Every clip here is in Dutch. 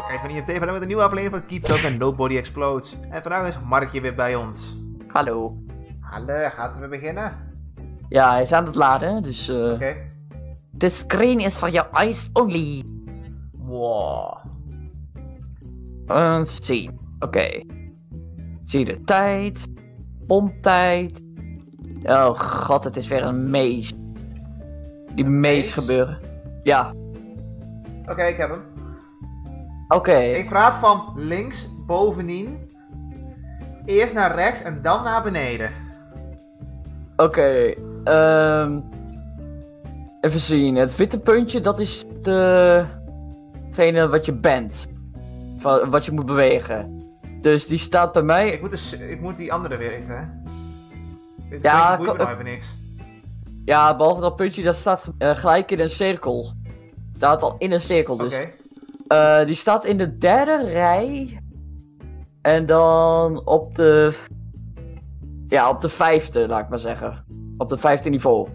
Kijk van IMT verder met een nieuwe aflevering van Keep Talk en Nobody Explodes. En vandaag is Markje weer bij ons. Hallo. Hallo, gaat we beginnen? Ja, hij is aan het laden, dus Oké. The screen is for your eyes only. Wow. Zien. Oké. Zie de tijd. Pomptijd. Oh god, het is weer een mees. Die mees gebeuren. Ja. Oké, ik heb hem. Oké. Ik praat van links bovenin. Eerst naar rechts en dan naar beneden. Oké. Even zien. Het witte puntje, dat is degene wat je bent. Wat je moet bewegen. Dus die staat bij mij. Ik moet die andere weer even, hè? Dit Ja, boeit me nou even niks. Ja, behalve dat puntje, dat staat gelijk in een cirkel. Staat al in een cirkel, dus. Oké. Die staat in de derde rij. En dan op de... Ja, op de vijfde, laat ik maar zeggen. Op de vijfde niveau.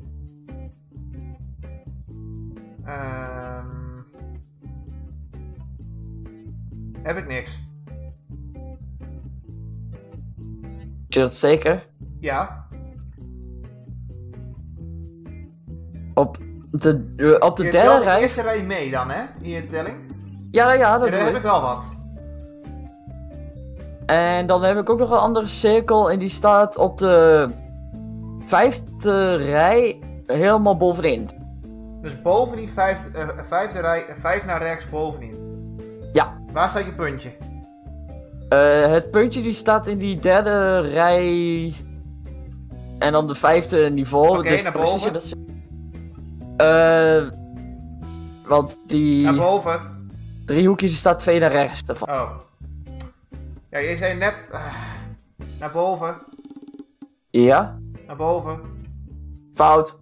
Heb ik niks. Is dat zeker? Ja. Op de Je derde telt de rij... eerste rij mee dan, hè? In je telling. Ja, dat Ja, doe dan heb ik. ik wel wat. En dan heb ik ook nog een andere cirkel. En die staat op de vijfde rij helemaal bovenin. Dus bovenin vijfde rij, 5 naar rechts bovenin. Ja. Waar staat je puntje? Het puntje die staat in die derde rij. En dan de vijfde niveau. Oké, dus naar precies boven. in dat... Want die Naar boven. driehoekjes staat 2 naar rechts ervan. Oh. Ja, je zei net... naar boven. Ja? Naar boven. Fout.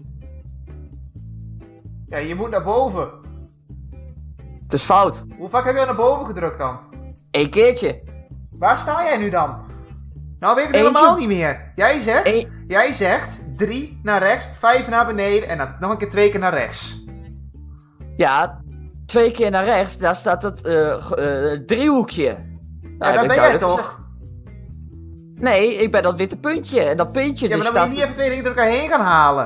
Ja, je moet naar boven. Het is fout. Hoe vaak heb je al naar boven gedrukt dan? 1 keertje. Waar sta jij nu dan? Nou weet ik het Eentje. helemaal niet meer. Eén- Jij zegt 3 naar rechts, 5 naar beneden en dan nog een keer 2 keer naar rechts. Ja, 2 keer naar rechts. Daar staat het driehoekje. Nou, Ja, dat heb ben ik jij duidelijk toch? gezegd. Nee, ik ben dat witte puntje. En dat puntje Ja, maar die dan moet je staat... niet even 2 dingen door elkaar heen gaan halen.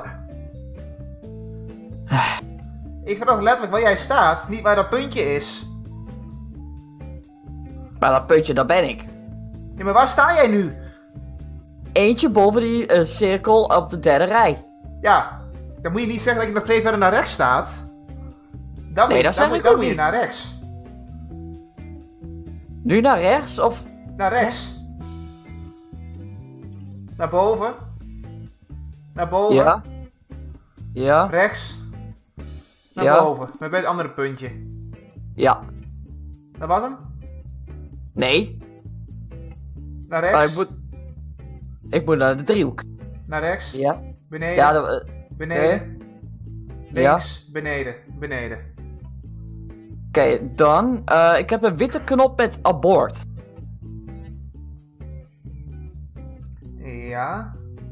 Ik vraag letterlijk waar jij staat, niet waar dat puntje is. Maar dat puntje, dat ben ik. Ja, maar waar sta jij nu? Eentje boven die cirkel op de derde rij. Ja, dan moet je niet zeggen dat je nog 2 verder naar rechts staat. Dan Nee, moet, dat zeg dan ik moet, ook dan moet je niet. naar rechts. Nu naar rechts of... Naar rechts. Naar boven. Naar boven. Ja. Ja. Rechts. Naar Ja. boven. Met bij het andere puntje. Ja. Dat was hem? Nee. Naar Maar rechts. ik moet naar de driehoek. Naar rechts. Ja. Beneden. Ja, beneden. Ja. Links. Beneden. Beneden. Oké, dan. Ik heb een witte knop met abort. Ja.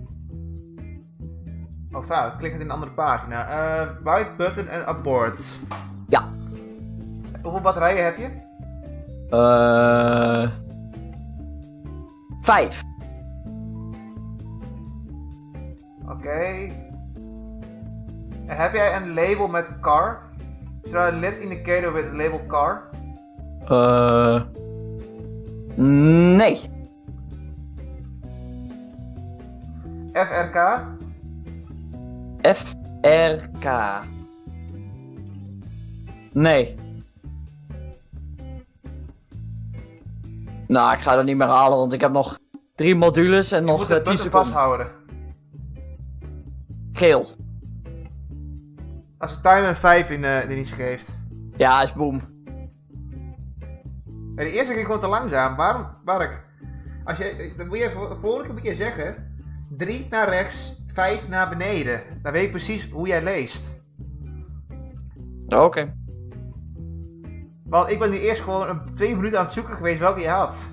Oh fout, ik klik het in een andere pagina. White button en abort. Ja. Hoeveel batterijen heb je? 5. Oké. En heb jij een label met car? Is er een led indicator met het label car? Nee. FRK? FRK. Nee. Nou, ik ga dat niet meer halen, want ik heb nog 3 modules en Je nog moet de 10 button seconden. vasthouden. Geel. Als de timer 5 in iets geeft. Ja, is boom. Maar de eerste ging gewoon te langzaam. Waarom? Als je, dan moet je vorige moet je zeggen. 3 naar rechts, 5 naar beneden. Dan weet ik precies hoe jij leest. Oké. Want ik ben nu eerst gewoon 2 minuten aan het zoeken geweest welke je had.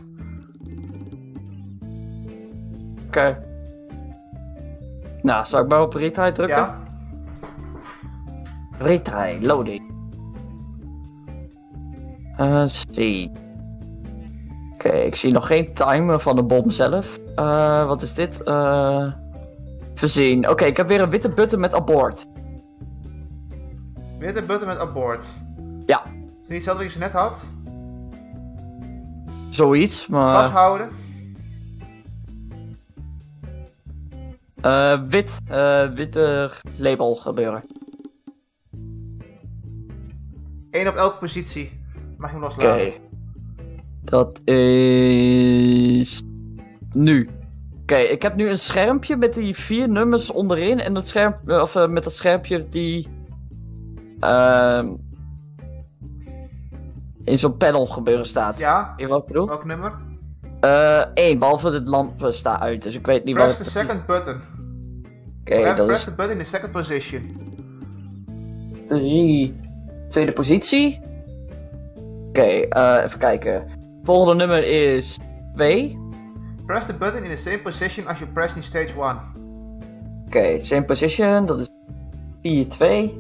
Oké. Nou, zal ik maar op retry drukken? Ja. Retry, loading. Zie. Oké, ik zie nog geen timer van de bom zelf. Wat is dit? Voorzien. Oké, ik heb weer een witte button met abort. Witte button met abort. Ja. Is het niet hetzelfde wat je net had? Zoiets, maar... Vasthouden. Witte label gebeuren. 1 op elke positie. Mag je hem Oké. loslaten. Dat is... Nu. Oké, ik heb nu een schermpje met die 4 nummers onderin en dat scherm... met dat schermpje die... in zo'n panel gebeuren staat. Ja. Je wat ik bedoel? Welk nummer? 1, behalve de lamp staat uit, dus ik weet niet Press wat... the second button. Oké, dat Press is the button in the second position. 3. Tweede positie. Oké, even kijken. Volgende nummer is 2. Press the button in the same position as you pressed in stage 1. Oké, same position, dat is 4, 2.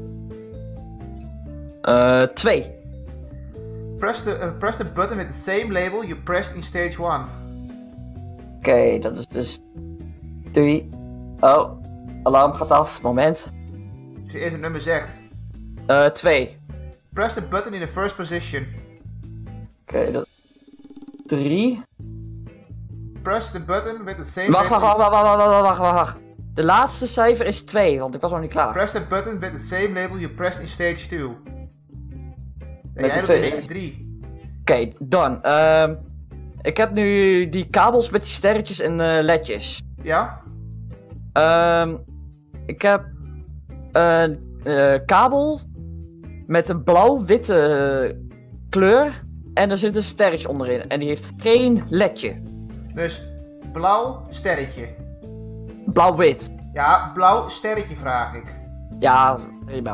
2. Press the button with the same label you pressed in stage 1. Oké, dat is dus 3. Oh, alarm gaat af. Moment. Als je eerst het nummer zegt. 2. Press the button in the first position. Oké, dat 3. Press the button with the same Wacht, label. wacht. De laatste cijfer is 2, want ik was nog niet klaar. Press the button with the same label you pressed in stage 2. En Met jij de doet twee. in 3. Oké, done. Ik heb nu die kabels met die sterretjes en ledjes. Ja? Ik heb een kabel met een blauw-witte kleur en er zit een sterretje onderin en die heeft geen ledje. Dus blauw sterretje. Blauw-wit. Ja, blauw sterretje vraag ik. Ja, prima.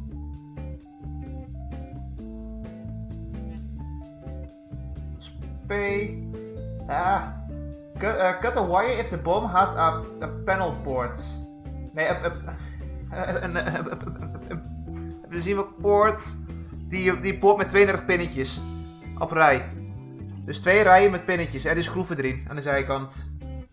P. Cut a wire if the bomb has a panel port. Nee, we zien we poort. Die poort met 32 pinnetjes. Op rij. Dus 2 rijen met pinnetjes en de schroeven erin aan de zijkant.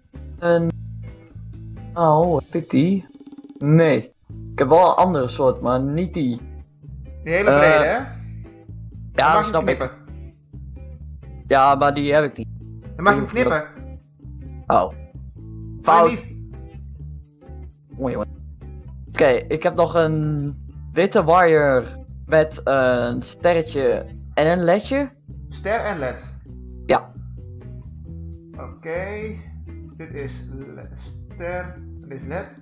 Oh, heb ik die? Nee. Ik heb wel een andere soort, maar niet die. Die hele brede, hè? Ja, Dan dat mag je snap knippen. ik. Ja, maar die heb ik niet. Dan mag je hem knippen. Oh. Fout. Fout. Niet. Oké, ik heb nog een witte wire met een sterretje en een ledje. Ster en led. Ja. Oké. Dit is ster. Dit is led.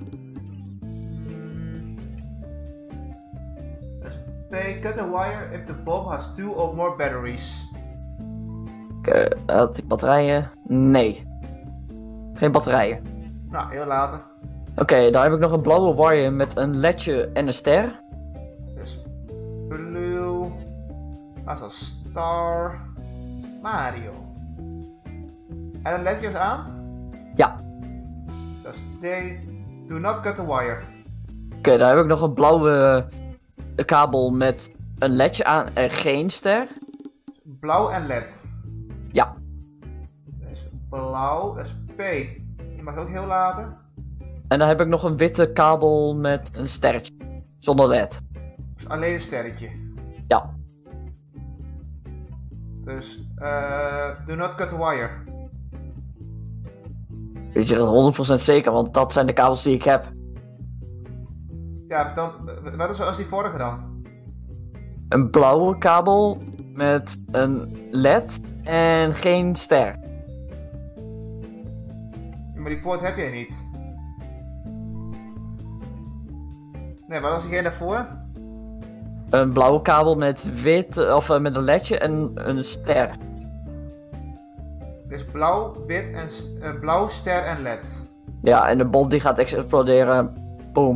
P. Cut a wire if the bomb has 2 or more batteries. Had ik batterijen? Nee. Geen batterijen. Nou, heel later. Oké, daar heb ik nog een blauwe wire met een ledje en een ster. Dus blue. Dat is een star. Mario. En een ledje is aan? Ja. Dat is D. Do not cut the wire. Oké, daar heb ik nog een blauwe kabel met een ledje aan en geen ster. Blauw en led. Ja. Dat is blauw. Dat is P. Die mag ook heel laten. En dan heb ik nog een witte kabel met een sterretje. Zonder led. Dus alleen een sterretje. Ja. Dus, do not cut the wire. Weet je dat 100% zeker, want dat zijn de kabels die ik heb. Ja, dan, wat is als die vorige dan? Een blauwe kabel met een led en geen ster. Maar die poort heb jij niet. Nee, wat was diegene daarvoor? Een blauwe kabel met wit, of met een ledje en een ster. Dus blauw, wit en blauw, ster en led. Ja, en de bom die gaat exploderen. Boom.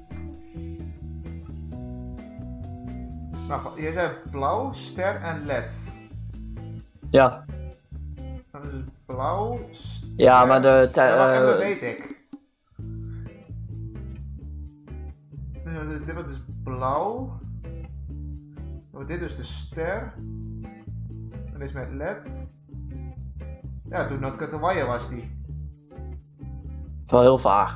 Wacht, je zei blauw, ster en led. Ja. Blauw, ster... Ja, maar de... en dat weet ik. Dit was dus blauw. wordt dit dus de ster. Dan is met LED. Ja, toen Not Cut the Wire was die. Wel heel vaag.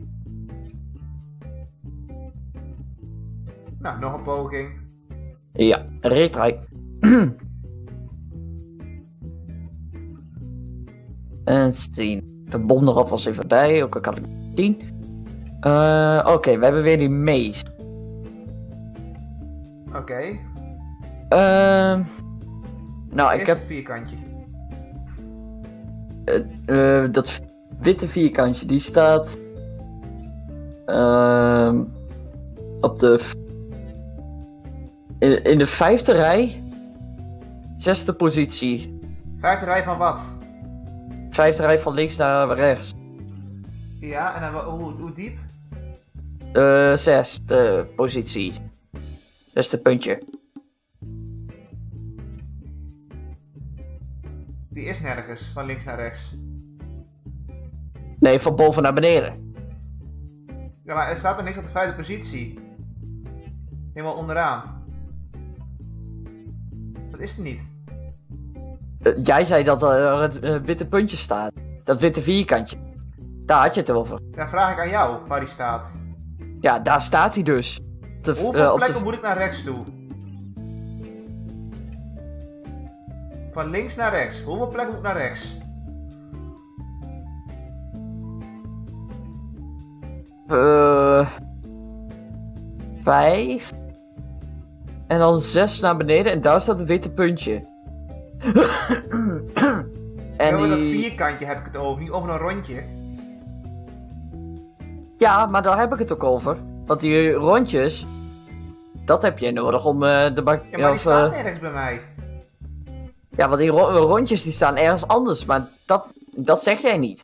Nou, nog een poging. Ja, retry. En zien. De bom er alvast even bij, ook al kan ik het niet zien. Oké, we hebben weer die mees. Oké. Nou, ik Eerst heb het vierkantje. dat witte vierkantje, die staat op de in de 5e rij, 6e positie. 5e rij van wat? 5e rij van links naar rechts. Ja, en dan hoe diep? 6e positie. 6e puntje. Die is nergens, van links naar rechts. Nee, van boven naar beneden. Ja, maar er staat er niks op de 5e positie. Helemaal onderaan. Dat is er niet. Jij zei dat er het witte puntje staat. Dat witte vierkantje. Daar had je het over. Dan vraag ik aan jou waar die staat. Ja, daar staat hij dus. Hoeveel plekken moet ik naar rechts toe? Van links naar rechts. Hoeveel plekken moet ik naar rechts? Vijf. En dan 6 naar beneden en daar staat het witte puntje. En Over dat vierkantje heb ik het over, niet over een rondje. Ja, maar daar heb ik het ook over. Want die rondjes, dat heb je nodig om de bak... Ja, maar die staan nergens bij mij. Ja, want die rondjes die staan ergens anders, maar dat zeg jij niet.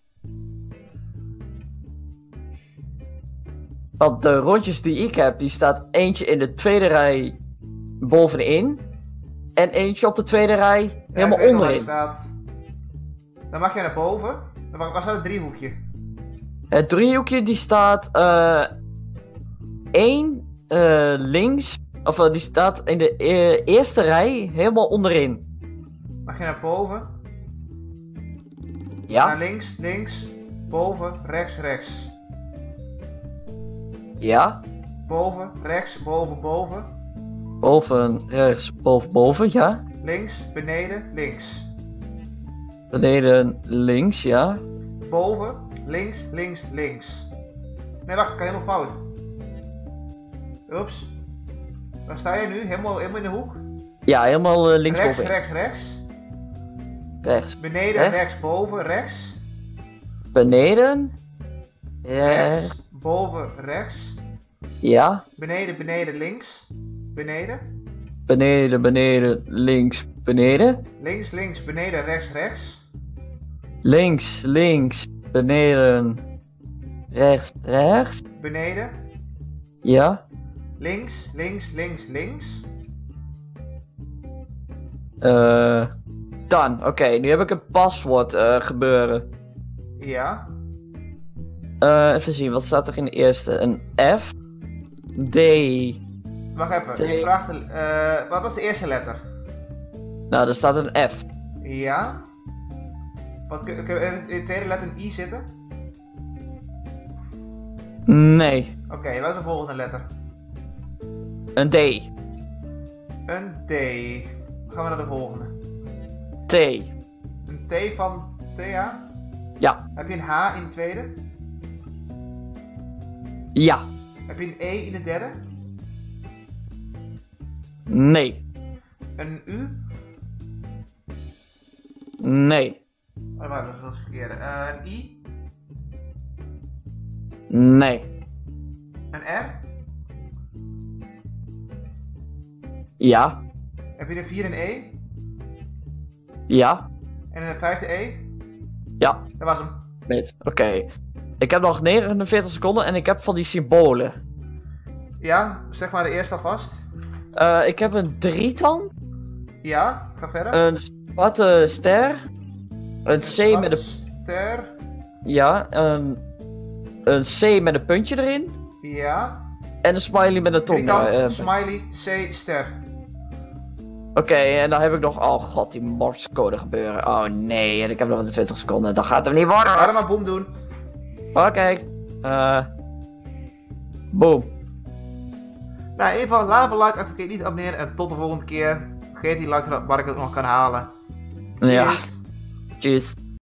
Want de rondjes die ik heb, die staat eentje in de 2e rij bovenin. En eentje op de 2e rij helemaal onderin. Staat. Dan mag jij naar boven. Waar staat het driehoekje? Het driehoekje die staat 1 links, of die staat in de eerste rij helemaal onderin. Mag je naar boven? Ja. Naar links, links, boven, rechts, rechts. Ja. Boven, rechts, boven, boven. Boven, rechts, boven, boven, ja. Links, beneden, links. Beneden, links, ja. Boven, links, links, links. Nee, wacht, ik kan helemaal fout. Oeps. Waar sta je nu? Helemaal in de hoek? Ja, helemaal links Rechts, boven. rechts, rechts. Rechts. Beneden, Rechts. rechts, boven, rechts. Beneden. Rechts, boven, rechts. Ja. Beneden, beneden, links. Beneden. Beneden, beneden, links, beneden. Links, links, beneden, rechts, rechts. Links, links, beneden, rechts, rechts. Beneden. Ja. Links, links, links, links. Dan, oké, nu heb ik een paswoord gebeuren. Ja. Even zien, wat staat er in de eerste? Een F. D. Wacht even, T. ik vraag wat was de eerste letter? Nou, er staat een F. Ja. Wat, kunnen we in de tweede letter een I zitten? Nee. Oké, wat is de volgende letter? Een D. Een D. Dan gaan we naar de volgende. T. Een T van Thea? Ja. Heb je een H in de tweede? Ja. Heb je een E in de derde? Nee. Een U? Nee. Oh, wacht, dat is het verkeerde. Een I? Nee. Een R? Ja. Heb je een 4 en E? Ja. En een vijfde E? Ja. Dat was hem. Net. Oké. Ik heb nog 49 seconden en ik heb van die symbolen. Ja, zeg maar de eerste alvast. Ik heb een drietan. Ja, ga verder. Een zwarte ster. Een C met een... Ster. Ja. Een C met een puntje erin. Ja. En een smiley met een tong. Drietand, smiley, C, ster. Oké, en dan heb ik nog... Oh god, die morsecode gebeuren. Oh nee, en ik heb nog 20 seconden. Dan gaat het niet worden. Ga er maar boom doen. Oké. Boom. Nou, in ieder geval, laat een like, vergeet niet te abonneren en tot de volgende keer. Vergeet die like waar ik het nog kan halen. Ja. Cheers. Tjus.